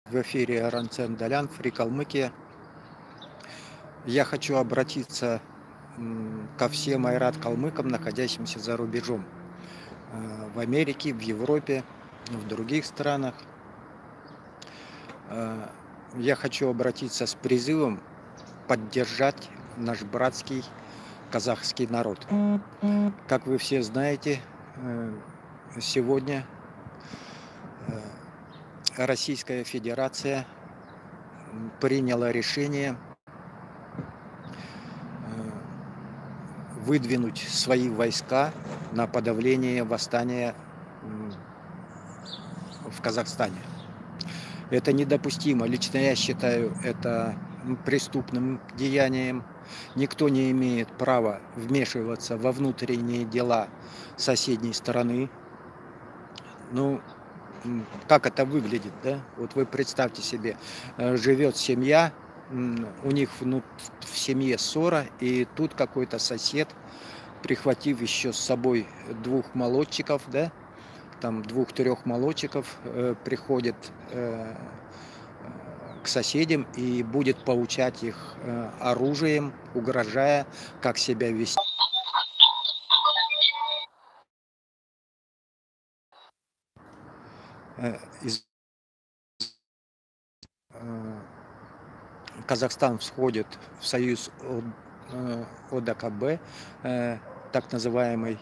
В эфире Аранцен Далян, Фри Калмыкия. Я хочу обратиться ко всем айрат-калмыкам, находящимся за рубежом. В Америке, в Европе, в других странах. Я хочу обратиться с призывом поддержать наш братский казахский народ. Как вы все знаете, сегодня Российская Федерация приняла решение выдвинуть свои войска на подавление восстания в Казахстане. Это недопустимо. Лично я считаю это преступным деянием. Никто не имеет права вмешиваться во внутренние дела соседней страны. Ну, как это выглядит, да? Вот вы представьте себе, живет семья, у них в семье ссора, и тут какой-то сосед, прихватив еще с собой двух молодчиков, да, там двух-трех молодчиков, приходит к соседям и будет поучать их оружием, угрожая, как себя вести. Казахстан входит в союз ОДКБ, так называемой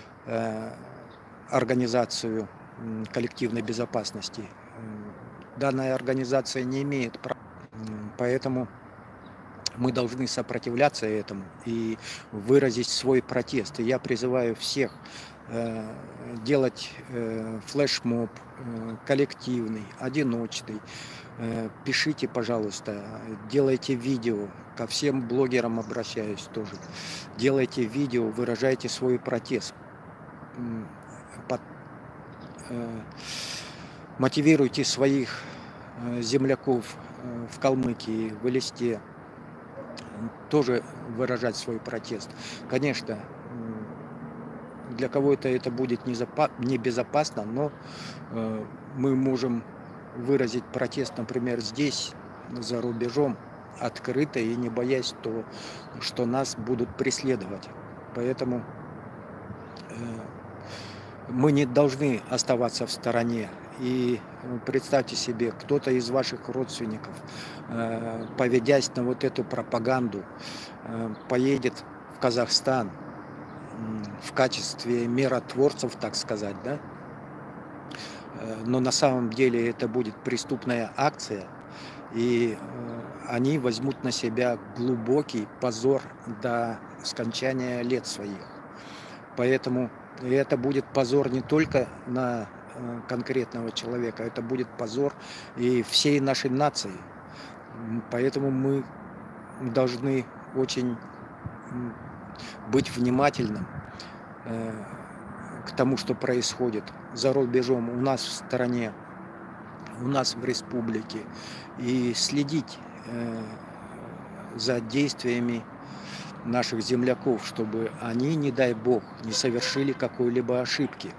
организацию коллективной безопасности. Данная организация не имеет права, поэтому мы должны сопротивляться этому и выразить свой протест. И я призываю всех делать флешмоб коллективный, одиночный. Пишите, пожалуйста, делайте видео, ко всем блогерам обращаюсь тоже. Делайте видео, выражайте свой протест. Мотивируйте своих земляков в Калмыкии, в Элисте, тоже выражать свой протест. Конечно, для кого-то это будет небезопасно, но мы можем выразить протест, например, здесь, за рубежом, открыто и не боясь того, что нас будут преследовать. Поэтому мы не должны оставаться в стороне. И представьте себе, кто-то из ваших родственников, поведясь на вот эту пропаганду, поедет в Казахстан в качестве миротворцев, так сказать, да? Но на самом деле это будет преступная акция, и они возьмут на себя глубокий позор до скончания лет своих. Поэтому это будет позор не только на конкретного человека, это будет позор и всей нашей нации. Поэтому мы должны очень быть внимательным к тому, что происходит за рубежом, у нас в стране, у нас в республике, и следить за действиями наших земляков, чтобы они, не дай бог, не совершили какой-либо ошибки.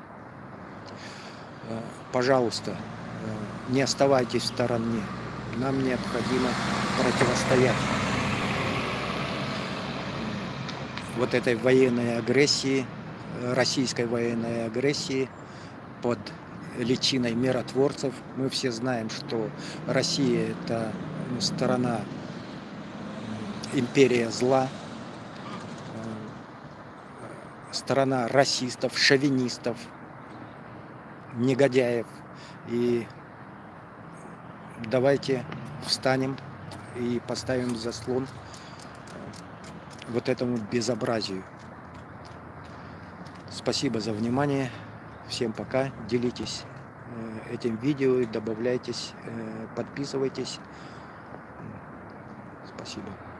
Пожалуйста, не оставайтесь в стороне. Нам необходимо противостоять вот этой военной агрессии, российской военной агрессии под личиной миротворцев. Мы все знаем, что Россия – это сторона, империя зла, сторона расистов, шовинистов, негодяев. И давайте встанем и поставим заслон вот этому безобразию. Спасибо за внимание. Всем пока. Делитесь этим видео, добавляйтесь, подписывайтесь. Спасибо.